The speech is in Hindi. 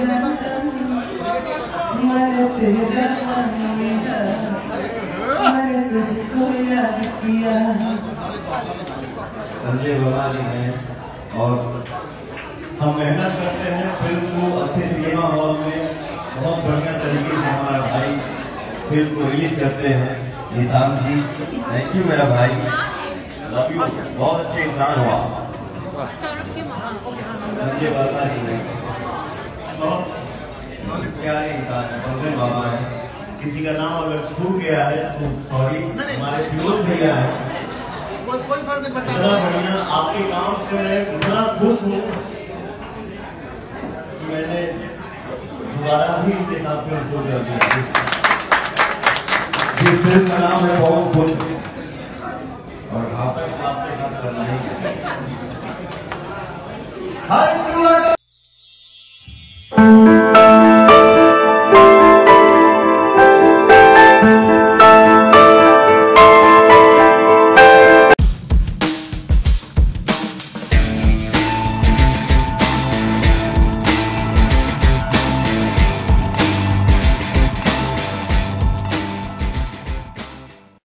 मैंने तेरे मैंने तुझको याद किया। संजय बाबा जी हैं और हम मेहनत करते हैं फिल्म को अच्छे सिनेमा हॉल में बहुत बढ़िया तरीके से हमारा भाई फिल्म को रिलीज करते हैं। निशांत जी थैंक यू मेरा भाई, लव यू, बहुत अच्छे इंसान हुआ संजय बाबा जी ने, बहुत प्यारे इंसान है। संजय बाबा है, किसी का नाम अगर छूट गया है तो सॉरी, हमारे फिरोज भैया है। कोई फर्क नहीं पड़ता, इतना बढ़िया आपके काम से मैं इतना खुश हूँ कि मैंने दोबारा भी इनके साथ फिल्म को कर दिया। जिस फिल्म का नाम है बहुत फुल और आपके साथ करना ही है।